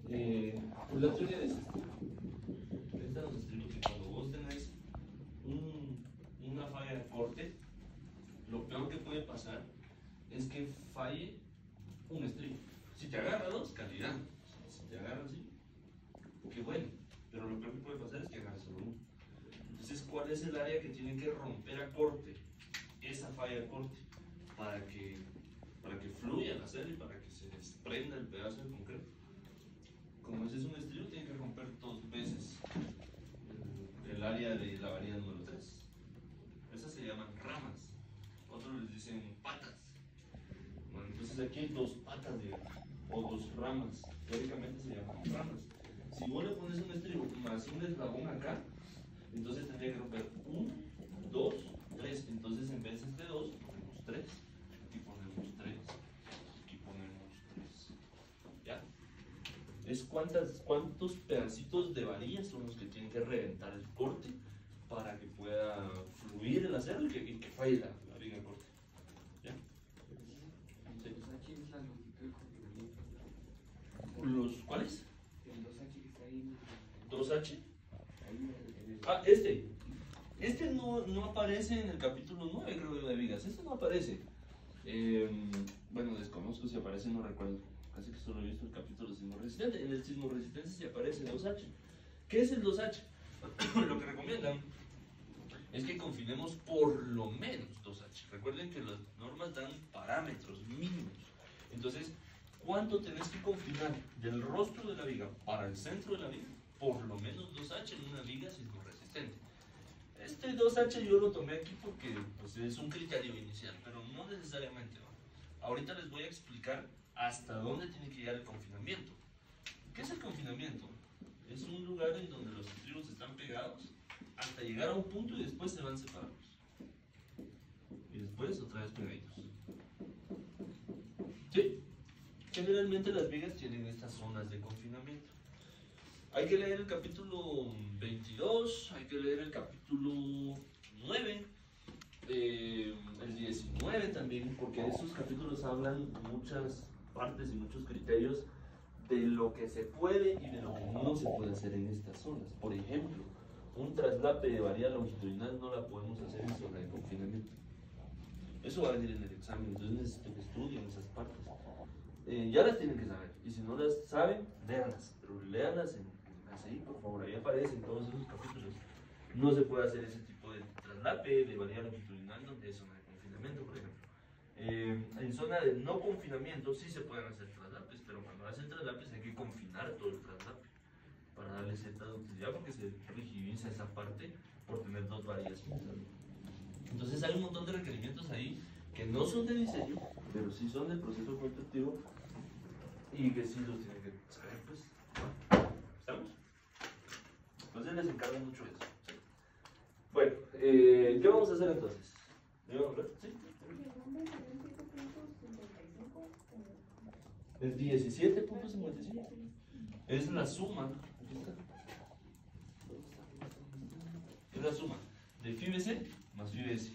La teoría es esta. Esta nos explica que cuando vos tenés una falla de corte, lo peor que puede pasar es que falle un estribo. Si te agarra dos, calidad. Si te agarra así, qué bueno. Pero lo peor que puede pasar es que agarre solo uno. Entonces, ¿cuál es el área que tiene que romper a corte? Esa falla de corte. Para que fluya la serie, para que se desprenda el pedazo de concreto. Como ese es un estribo, tiene que romper dos veces el área de la varilla número 3. Esas se llaman ramas. Otros les dicen patas. Bueno, entonces aquí hay dos patas, digamos, o dos ramas. Teóricamente se llaman ramas. Si vos le pones un estribo más un eslabón acá, entonces tendría que romper 1, 2, 3. Entonces en vez de 2, ponemos 3. Aquí ponemos 3. Aquí ponemos 3. ¿Ya? Es cuántos pedacitos de varilla son los que tienen que reventar el corte para que pueda fluir el acero y que falle la viga de corte. ¿Ya? Sí. ¿Los cuáles? El 2H que está ahí. 2H. Ahí Ah, este no aparece en el capítulo 9, creo yo, de vigas. Este no aparece. Bueno, desconozco si aparece, no recuerdo. Casi que solo he visto el capítulo de sismo resistente. En el sismo resistente sí aparece el 2H. ¿Qué es el 2H? Lo que recomiendan es que confinemos por lo menos 2H. Recuerden que las normas dan parámetros mínimos. Entonces, ¿cuánto tenés que confinar del rostro de la viga para el centro de la viga? Por lo menos 2H en una viga sismo resistente. Este 2H yo lo tomé aquí porque pues, es un criterio inicial, pero no necesariamente. ¿No? Ahorita les voy a explicar hasta dónde tiene que llegar el confinamiento. ¿Qué es el confinamiento? Es un lugar en donde los estribos están pegados hasta llegar a un punto y después se van separados. Y después otra vez pegaditos. ¿Sí? Generalmente las vigas tienen estas zonas de confinamiento. Hay que leer el capítulo 22, hay que leer el capítulo 9, el 19 también, porque esos capítulos hablan muchas partes y muchos criterios de lo que se puede y de lo que no se puede hacer en estas zonas. Por ejemplo, un traslape de varilla longitudinal no la podemos hacer en zona de confinamiento. Eso va a venir en el examen, entonces necesito que estudien esas partes. Ya las tienen que saber, y si no las saben, léanlas, pero léanlas en ACI, por favor, ahí aparecen todos esos capítulos. No se puede hacer ese tipo de traslape de varilla longitudinal donde es zona de confinamiento, por ejemplo. En zona de no confinamiento sí se pueden hacer traslapes, pero cuando hacen traslapes hay que confinar todo el traslape para darle cierta ductilidad porque se rigidiza esa parte por tener dos varillas juntas. Entonces hay un montón de requerimientos ahí que no son de diseño, pero sí son del proceso constructivo y que sí los tienen que saber, pues. ¿Estamos? Entonces les encargo mucho eso. ¿Sí? Bueno, ¿qué vamos a hacer entonces? ¿Sí? Es 17.55. Es la suma. Es la suma de FIBC más FIBS.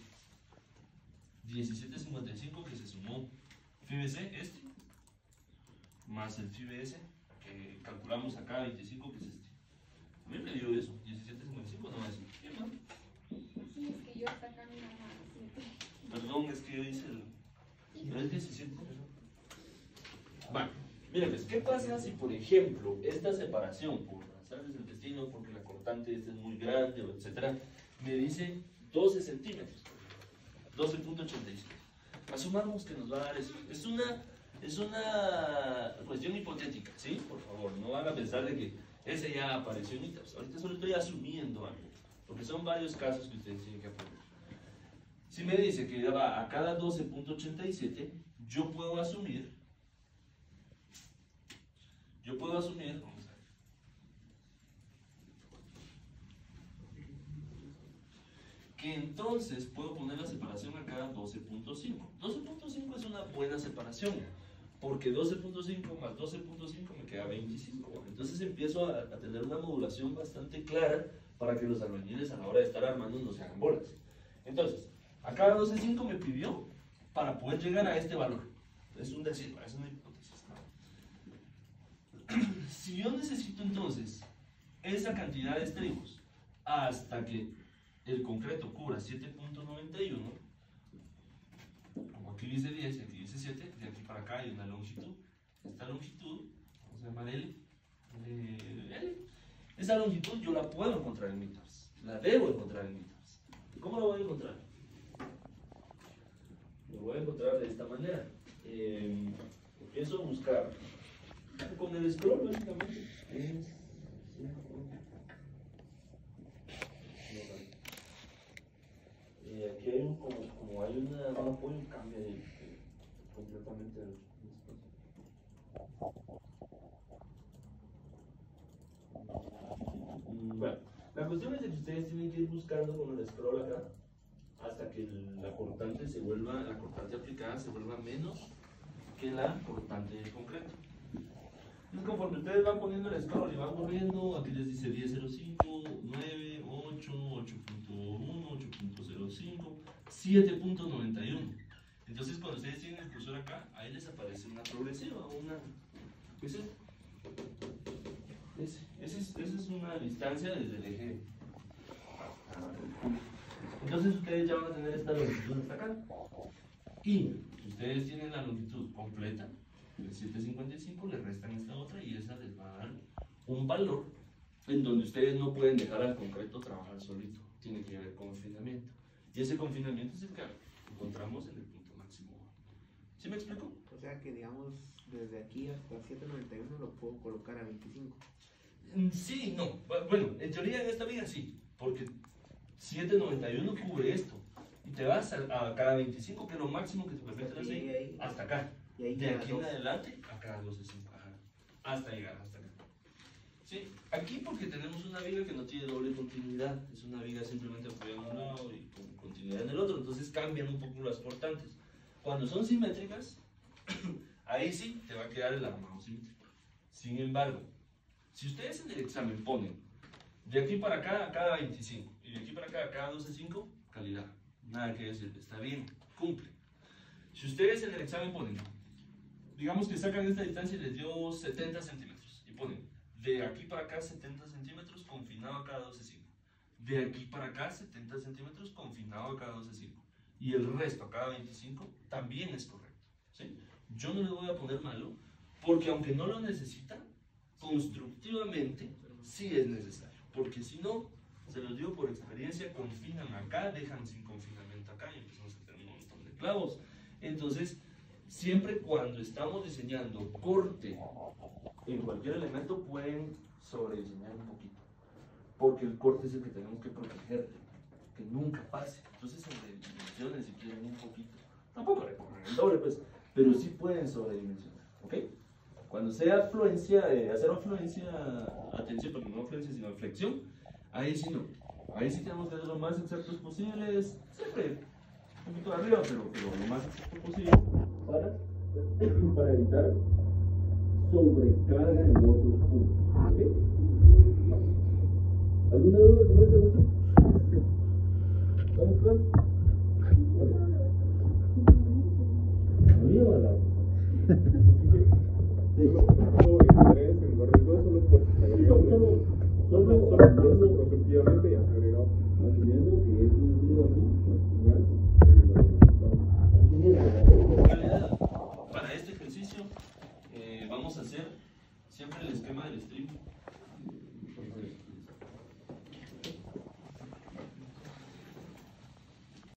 17.55 que se sumó FIBC este más el FIBS que calculamos acá 25 que es este. A mí me dio eso, 17.55 no es. ¿Qué más? Sí, es que yo sacan una más 7. Perdón, es que yo hice el. No es 17. Bueno, miren, pues, ¿qué pasa si, por ejemplo, esta separación por azares del destino, porque la cortante esta es muy grande, etcétera, me dice 12 centímetros, 12.87? Asumamos que nos va a dar eso. Es una cuestión hipotética, ¿sí? Por favor, no van a pensar de que ese ya apareció en ITAPS. Ahorita solo estoy asumiendo algo, porque son varios casos que ustedes tienen que aprender. Si me dice que va a cada 12.87, yo puedo asumir, vamos a ver, que entonces puedo poner la separación a cada 12.5. 12.5 es una buena separación, porque 12.5 más 12.5 me queda 25. Entonces empiezo a tener una modulación bastante clara para que los albañiles a la hora de estar armando no se hagan bolas. Entonces, a cada 12.5 me pidió para poder llegar a este valor. Es un decir, es una hipótesis. si yo necesito entonces esa cantidad de estribos hasta que el concreto cubra 7.91, como aquí dice 10 y aquí dice 7, de aquí para acá hay una longitud. Esta longitud, vamos a llamar L. Esa longitud yo la puedo encontrar en meters, la debo encontrar en meters. ¿Cómo la voy a encontrar? Lo voy a encontrar de esta manera. Empiezo a buscar con el scroll, básicamente. Aquí hay como hay un apoyo, cambia completamente el espacio. Bueno, la cuestión es que ustedes tienen que ir buscando con el scroll acá hasta que la cortante aplicada se vuelva menos que la cortante del concreto. Entonces, conforme ustedes van poniendo el scroll y van corriendo, aquí les dice 10.05, 9, 8, 8.1, 8.05, 7.91. Entonces, cuando ustedes tienen el cursor acá, ahí les aparece una progresiva, ¿qué es eso? Esa es una distancia desde el eje. Entonces ustedes ya van a tener esta longitud hasta acá. Y si ustedes tienen la longitud completa, el 755, le restan esta otra y esa les va a dar un valor en donde ustedes no pueden dejar al concreto trabajar solito. Tiene que haber confinamiento. Y ese confinamiento es el que encontramos en el punto máximo. ¿Sí me explico? O sea que, digamos, desde aquí hasta 791 lo puedo colocar a 25. Sí, no. Bueno, en teoría en esta viga sí, porque 791 cubre esto. Y te vas a cada 25, que es lo máximo que te permite la ley, hasta acá. De aquí en adelante, a cada 12.5, hasta llegar hasta acá. Sí, aquí porque tenemos una viga que no tiene doble continuidad, es una viga simplemente apoyada en un lado y con continuidad en el otro, entonces cambian un poco las cortantes. Cuando son simétricas, ahí sí te va a quedar el armado simétrico. Sin embargo, si ustedes en el examen ponen de aquí para acá a cada 25 y de aquí para acá a cada 12.5, calidad, nada que decir, está bien, cumple. Si ustedes en el examen ponen, digamos que sacan esta distancia y les dio 70 centímetros y ponen de aquí para acá 70 centímetros confinado a cada 12.5, de aquí para acá 70 centímetros confinado a cada 12.5 y el resto a cada 25, también es correcto, ¿sí? Yo no le voy a poner malo porque aunque no lo necesitan, constructivamente sí es necesario, porque si no, se los digo por experiencia, confinan acá, dejan sin confinamiento acá y empezamos a tener un montón de clavos. Entonces, siempre cuando estamos diseñando corte en cualquier elemento pueden sobrediseñar un poquito, porque el corte es el que tenemos que proteger, que nunca pase. Entonces, en dimensiones si quieren un poquito, tampoco recorren el doble pues, pero sí pueden sobredimensionar, ¿ok? Cuando sea fluencia, hacer afluencia, atención, pero no fluencia sino flexión, ahí sí no. Ahí sí tenemos que ser lo más exactos posibles, siempre un poquito arriba, pero lo más exacto posible para evitar sobrecarga en otros puntos. ¿Ok? ¿Alguna duda con esta cuestión? ¿Estamos claros? ¿A mí o a la? Solo interés en lugar de todo, solo por solo constructivamente ya se ha agregado. Asumiendo que es un libro así, para este ejercicio vamos a hacer siempre el esquema del strip